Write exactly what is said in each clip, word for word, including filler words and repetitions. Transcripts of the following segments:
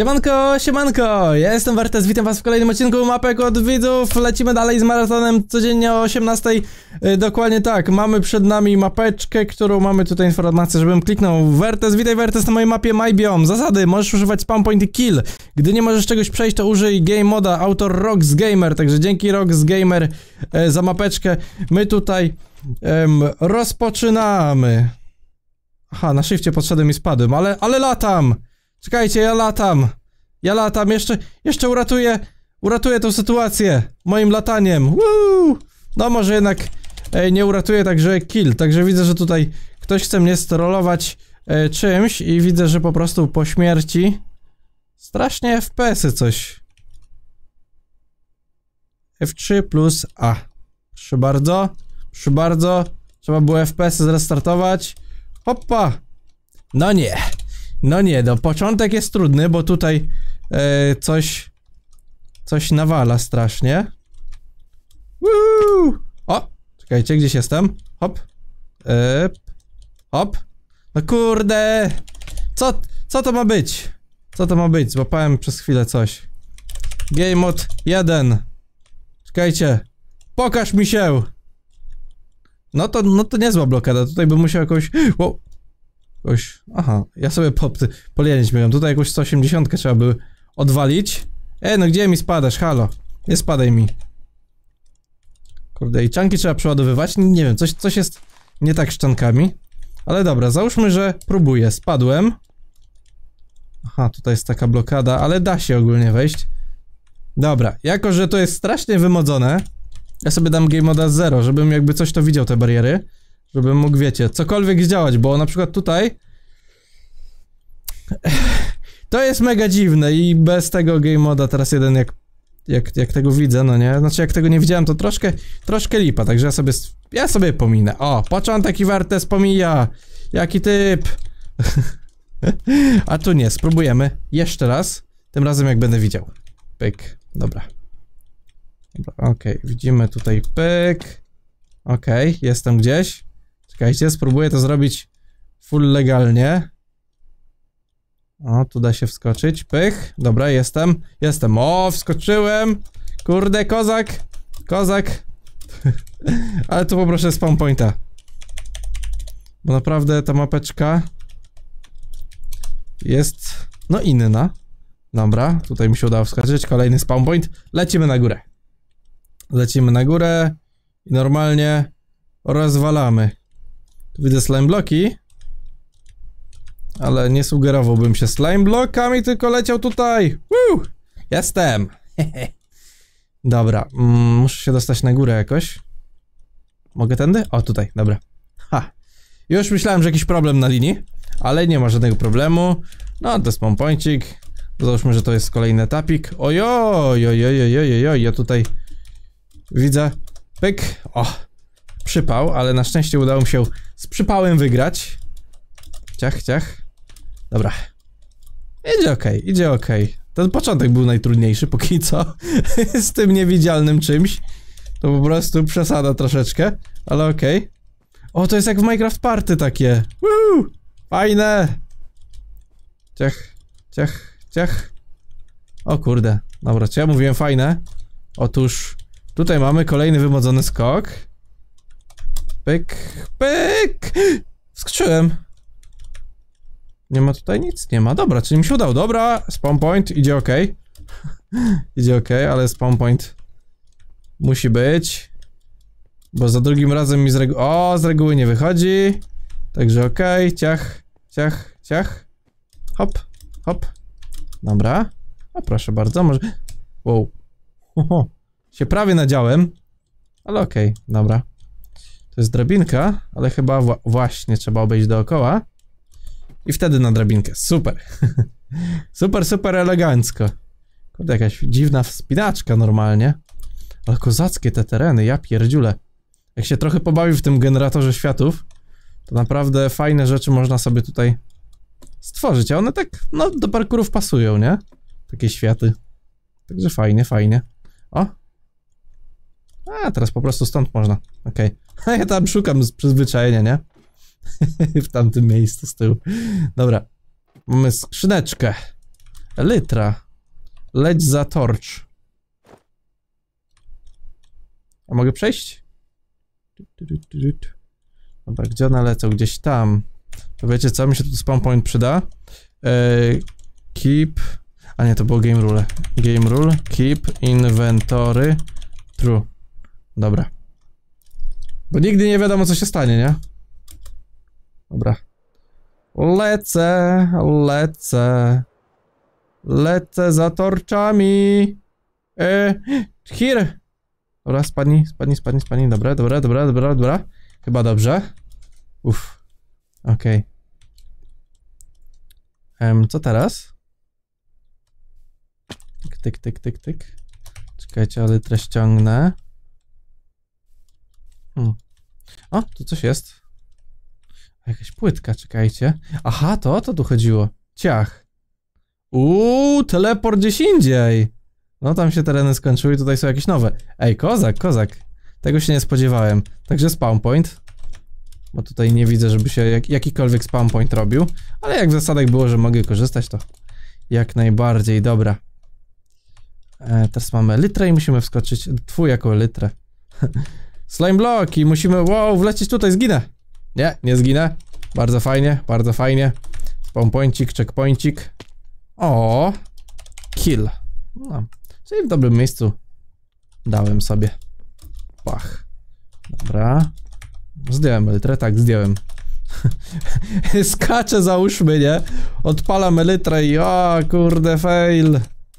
Siemanko, siemanko, ja jestem Wertes, witam was w kolejnym odcinku Mapek od widzów. Lecimy dalej z maratonem codziennie o osiemnastej. Yy, dokładnie tak, mamy przed nami mapeczkę, którą mamy tutaj informację, żebym kliknął. Wertes, witaj Wertes na mojej mapie MyBiome. Zasady, możesz używać spawn point i kill. Gdy nie możesz czegoś przejść, to użyj game moda, autor Rox Gamer. Także dzięki Rox Gamer yy, za mapeczkę. My tutaj yy, rozpoczynamy. Aha, na shifcie podszedłem i spadłem, ale, ale latam! Czekajcie, ja latam! Ja latam, jeszcze, jeszcze uratuję, uratuję tą sytuację moim lataniem. Woo! No może jednak e, nie uratuję, także kill. Także widzę, że tutaj ktoś chce mnie strollować e, czymś i widzę, że po prostu po śmierci strasznie F P S-y coś. F trzy plus A. Proszę bardzo, proszę bardzo. Trzeba było F P S-y zrestartować. Hoppa! No nie. No nie, no początek jest trudny, bo tutaj e, coś coś nawala strasznie. Woo! O! Czekajcie, gdzieś jestem? Hop. E, hop. No kurde! Co, co to ma być? Co to ma być? Złapałem przez chwilę coś. Game mode jeden. Czekajcie. Pokaż mi się! No to, no to niezła blokada. Tutaj bym musiał jakoś... Wow. Jakoś... Aha, ja sobie po, po linie śmiegam. Tutaj jakąś sto osiemdziesiąt trzeba by odwalić. E, no gdzie mi spadasz? Halo. Nie spadaj mi. Kurde, i czanki trzeba przeładowywać? Nie, nie wiem, coś, coś jest nie tak z czankami. Ale dobra, załóżmy, że próbuję. Spadłem. Aha, tutaj jest taka blokada, ale da się ogólnie wejść. Dobra, jako że to jest strasznie wymodzone, ja sobie dam game moda zero, żebym jakby coś to widział, te bariery. Żebym mógł, wiecie, cokolwiek zdziałać, bo na przykład tutaj to jest mega dziwne i bez tego game moda teraz jeden jak, jak, jak tego widzę, no nie? Znaczy jak tego nie widziałem, to troszkę, troszkę lipa, także ja sobie, ja sobie pominę. O, początek i Wertes pomija. Jaki typ. A tu nie, spróbujemy jeszcze raz, tym razem jak będę widział. Pyk, dobra. Dobra, okej, okay. Widzimy tutaj pyk. Okej, okay, jestem gdzieś. Czekajcie, spróbuję to zrobić full legalnie. O, tu da się wskoczyć. Pych. Dobra, jestem. Jestem. O, wskoczyłem. Kurde, kozak. Kozak. Ale tu poproszę spawn pointa. Bo naprawdę ta mapeczka jest, no, inna. Dobra, tutaj mi się udało wskoczyć. Kolejny spawn point. Lecimy na górę. Lecimy na górę i normalnie rozwalamy. Tu widzę slime bloki, ale nie sugerowałbym się slime blokami, tylko leciał tutaj. Woo! Jestem. Dobra, mm, muszę się dostać na górę jakoś. Mogę tędy? O, tutaj, dobra. Ha. Już myślałem, że jakiś problem na linii, ale nie ma żadnego problemu. No, to jest spawn pointik. Załóżmy, że to jest kolejny etapik. Ojoj, ojoj, ojoj, ojoj, ja tutaj widzę. Pyk. O. Przypał, ale na szczęście udało mi się z przypałem wygrać. Ciach, ciach. Dobra. Idzie okej, okay, idzie okej. Okay. Ten początek był najtrudniejszy póki co. Z tym niewidzialnym czymś. To po prostu przesada troszeczkę, ale okej. Okay. O, to jest jak w Minecraft Party takie. Woo! Fajne! Ciach, ciach, ciach. O kurde. Dobra, czy ja mówiłem fajne? Otóż tutaj mamy kolejny wymodzony skok. Pyk, pyk! Wskoczyłem. Nie ma tutaj nic, nie ma. Dobra, czyli mi się udało. Dobra, spawn point, idzie ok. Idzie ok, ale spawn point musi być. Bo za drugim razem mi z reguły... O, z reguły nie wychodzi. Także ok, ciach, ciach, ciach. Hop, hop. Dobra. O, proszę bardzo, może... Wow. Oho. Się prawie nadziałem. Ale okej, okay, dobra. To jest drabinka, ale chyba wła właśnie trzeba obejść dookoła. I wtedy na drabinkę. Super. Super, super elegancko. Kurde, jakaś dziwna wspinaczka normalnie. Ale kozackie te tereny, ja pierdziule. Jak się trochę pobawi w tym generatorze światów, to naprawdę fajne rzeczy można sobie tutaj stworzyć. A one tak, no, do parkurów pasują, nie? Takie światy. Także fajnie, fajnie. O! A, teraz po prostu stąd można. Okej. Okay. Ja tam szukam z przyzwyczajenia, nie? W tamtym miejscu z tyłu. Dobra. Mamy skrzyneczkę. Elytra. Leć za torcz. A mogę przejść? Dobra, gdzie one lecą? Gdzieś tam. To wiecie co? Mi się tu spawn point przyda. Eee, keep... A nie, to było game rule. Game rule. Keep inventory true. Dobra. Bo nigdy nie wiadomo, co się stanie, nie? Dobra. Lecę, lecę. Lecę za torczami. Eee, here. Dobra, spadnij, spadnij, spadnij, spadnij. Dobra, dobra, dobra, dobra, dobra. Chyba dobrze. Uff. Okej. Okay. Co teraz? Tyk, tyk, tyk, tyk, tyk. Czekajcie, ale treść ściągnę. Hmm. O, tu coś jest. Jakaś płytka, czekajcie. Aha, to o to tu chodziło. Ciach. Uuu, teleport gdzieś indziej. No tam się tereny skończyły i tutaj są jakieś nowe. Ej, kozak, kozak. Tego się nie spodziewałem. Także spawn point. Bo tutaj nie widzę, żeby się jak, jakikolwiek spawn point robił. Ale jak w zasadach było, że mogę korzystać, to jak najbardziej. Dobra. E, teraz mamy litrę i musimy wskoczyć. Twój jako litrę. Slime block i musimy, wow, wlecieć tutaj, zginę. Nie, nie zginę. Bardzo fajnie, bardzo fajnie. Spawn pointik, checkpointik. O, kill. No, czyli w dobrym miejscu dałem sobie. Pach. Dobra. Zdjąłem elytrę, tak, zdjąłem. Skaczę, załóżmy, nie? Odpalam elytrę i o, kurde, fail.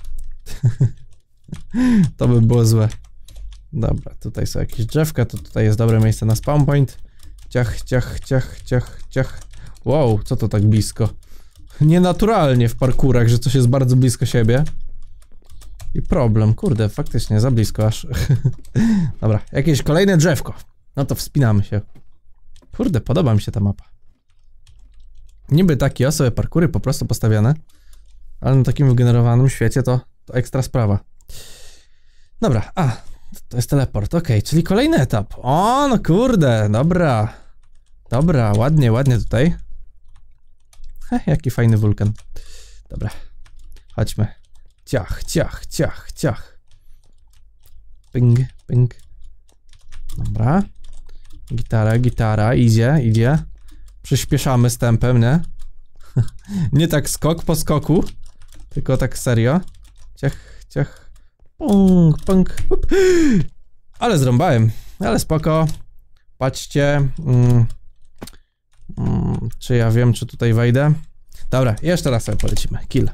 To by było złe. Dobra, tutaj są jakieś drzewka, to tutaj jest dobre miejsce na spawn point. Ciach, ciach, ciach, ciach, ciach. Wow, co to tak blisko? Nienaturalnie w parkurach, że coś jest bardzo blisko siebie. I problem, kurde, faktycznie za blisko aż. Dobra, jakieś kolejne drzewko. No to wspinamy się. Kurde, podoba mi się ta mapa. Niby takie osoby parkury po prostu postawione, ale na takim wygenerowanym świecie to, to ekstra sprawa. Dobra, a, to jest teleport, okej, okay, czyli kolejny etap. O, no kurde, dobra. Dobra, ładnie, ładnie tutaj. Heh, jaki fajny wulkan. Dobra, chodźmy. Ciach, ciach, ciach, ciach. Ping, ping. Dobra. Gitara, gitara, idzie, idzie. Przyspieszamy z tempem, nie? Nie tak skok po skoku, tylko tak serio. Ciach, ciach. Pung, pung. Up. Ale zrąbałem, ale spoko. Patrzcie. Mm. Mm, czy ja wiem, czy tutaj wejdę? Dobra, jeszcze raz sobie polecimy. Kill.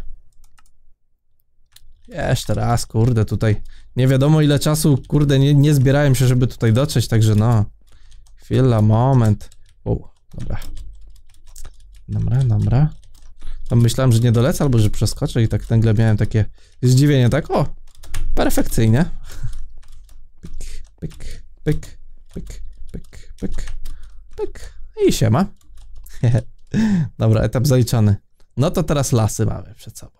Jeszcze raz, kurde, tutaj nie wiadomo ile czasu, kurde, nie, nie zbierałem się, żeby tutaj dotrzeć, także no. Chwila, moment. O, dobra. Dobra, dobra. Tam myślałem, że nie dolecę, albo że przeskoczę i tak nagle miałem takie zdziwienie, tak, o, perfekcyjnie. Pyk, pyk, pyk, pyk, pyk, pyk, pyk. I siema. Dobra, etap zaliczony. No to teraz lasy mamy przed sobą.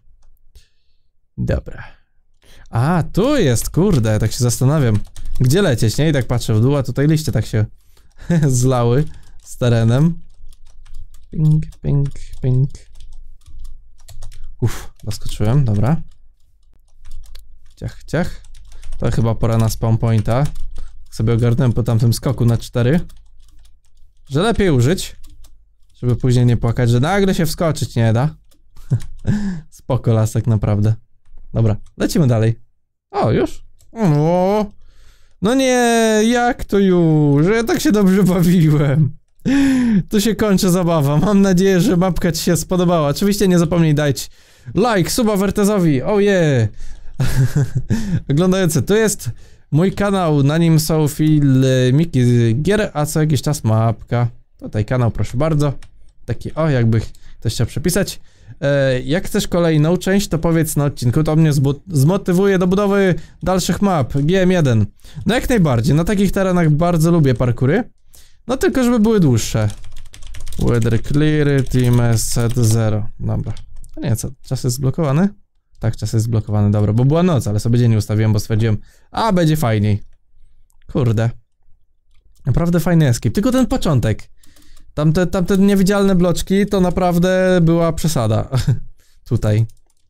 Dobra. A, tu jest, kurde, tak się zastanawiam. Gdzie lecieć, nie? I tak patrzę w dół, a tutaj liście tak się zlały z terenem. Ping, ping, ping. Uff, doskoczyłem, dobra. Ciach, ciach. To chyba pora na spawn pointa. Sobie ogarnąłem po tamtym skoku na cztery. Że lepiej użyć, żeby później nie płakać, że nagle się wskoczyć nie da. Spoko lasek, naprawdę. Dobra, lecimy dalej. O, już? O, no nie, jak to już? Ja tak się dobrze bawiłem. Tu się kończy zabawa. Mam nadzieję, że mapka ci się spodobała. Oczywiście nie zapomnij dać like, suba Wertezowi. Oh yeah. Oglądający, to jest mój kanał, na nim są filmiki z gier, a co jakiś czas mapka. Tutaj kanał, proszę bardzo. Taki, o, jakby ktoś chciał przepisać. E, jak chcesz kolejną część, to powiedz na odcinku, to mnie zmotywuje do budowy dalszych map. G M jeden. No jak najbardziej, na takich terenach bardzo lubię parkury. No tylko, żeby były dłuższe. Weather clear, team set zero. Dobra. A nie, co, czas jest zblokowany? Tak, czas jest zblokowany, dobra, bo była noc, ale sobie dzień ustawiłem, bo stwierdziłem, a będzie fajniej. Kurde. Naprawdę fajny escape, tylko ten początek. Tamte, tamte niewidzialne bloczki to naprawdę była przesada. Tutaj.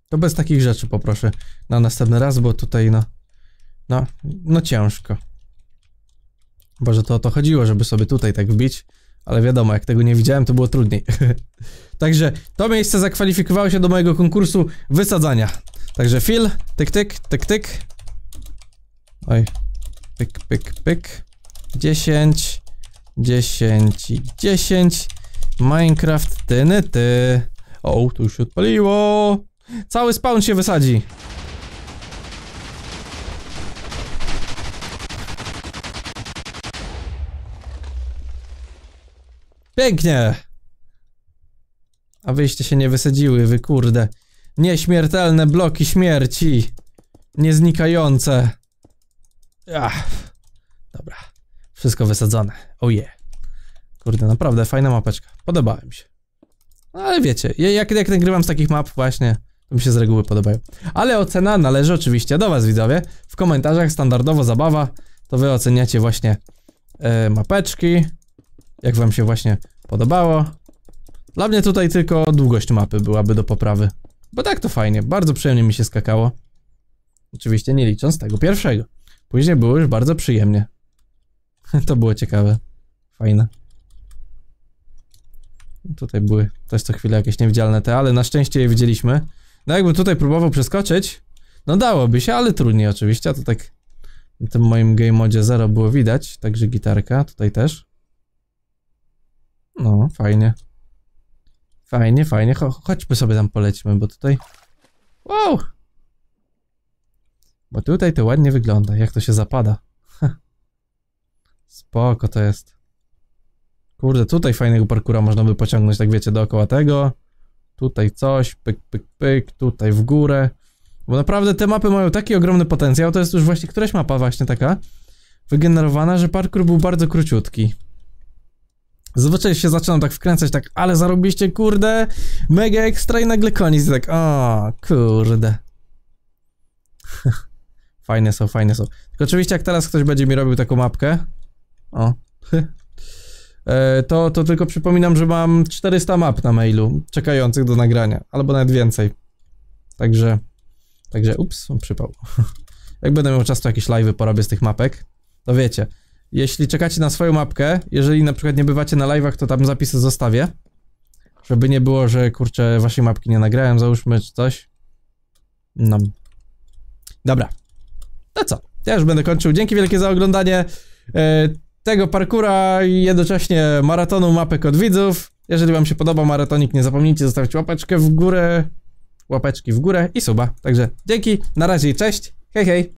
To bez takich rzeczy poproszę na następny raz, bo tutaj no... No, no ciężko. Boże, to o to chodziło, żeby sobie tutaj tak wbić. Ale wiadomo, jak tego nie widziałem, to było trudniej. Także to miejsce zakwalifikowało się do mojego konkursu wysadzania. Także Phil, tyk, tyk, tyk, tyk. Oj, pyk, pyk, pyk. dziesięć, dziesięć i dziesięć. Minecraft, tyny, ty. O, tu już się odpaliło. Cały spawn się wysadzi. Pięknie! A wyście się nie wysadziły, wy kurde. Nieśmiertelne bloki śmierci. Nieznikające. Ach. Dobra. Wszystko wysadzone. Oh yeah. Kurde, naprawdę fajna mapeczka. Podobała mi się. No ale wiecie, jak, jak nagrywam z takich map właśnie, to mi się z reguły podobają. Ale ocena należy oczywiście do was, widzowie. W komentarzach standardowo zabawa. To wy oceniacie właśnie e, mapeczki. Jak wam się właśnie podobało. Dla mnie tutaj tylko długość mapy byłaby do poprawy. Bo tak to fajnie, bardzo przyjemnie mi się skakało. Oczywiście nie licząc tego pierwszego. Później było już bardzo przyjemnie. To było ciekawe. Fajne. Tutaj były też co chwilę jakieś niewidzialne te, ale na szczęście je widzieliśmy. No jakbym tutaj próbował przeskoczyć, no dałoby się, ale trudniej oczywiście. A to tak w tym moim game modzie zero było widać. Także gitarka, tutaj też. No, fajnie. Fajnie, fajnie. Cho chodźmy sobie tam polećmy, bo tutaj... Wow! Bo tutaj to ładnie wygląda, jak to się zapada. Spoko to jest. Kurde, tutaj fajnego parkura można by pociągnąć, tak wiecie, dookoła tego. Tutaj coś, pyk, pyk, pyk, tutaj w górę. Bo naprawdę te mapy mają taki ogromny potencjał, to jest już właśnie któraś mapa właśnie taka wygenerowana, że parkour był bardzo króciutki. Zazwyczaj się zaczynam tak wkręcać, tak, ale zarobiliście, kurde, mega ekstra i nagle koniec, i tak, o, kurde. Fajne są, fajne są. Tylko oczywiście jak teraz ktoś będzie mi robił taką mapkę, o, e, to, to tylko przypominam, że mam czterysta map na mailu, czekających do nagrania, albo nawet więcej. Także, także, ups, przypał. Jak będę miał czas, to jakieś live'y porobię z tych mapek, to wiecie. Jeśli czekacie na swoją mapkę, jeżeli na przykład nie bywacie na live'ach, to tam zapisy zostawię. Żeby nie było, że kurczę, waszej mapki nie nagrałem, załóżmy, czy coś. No. Dobra. To co? Ja już będę kończył. Dzięki wielkie za oglądanie e, tego parkura i jednocześnie maratonu mapek od widzów. Jeżeli wam się podoba maratonik, nie zapomnijcie zostawić łapeczkę w górę, łapeczki w górę i suba. Także dzięki, na razie i cześć. Hej, hej.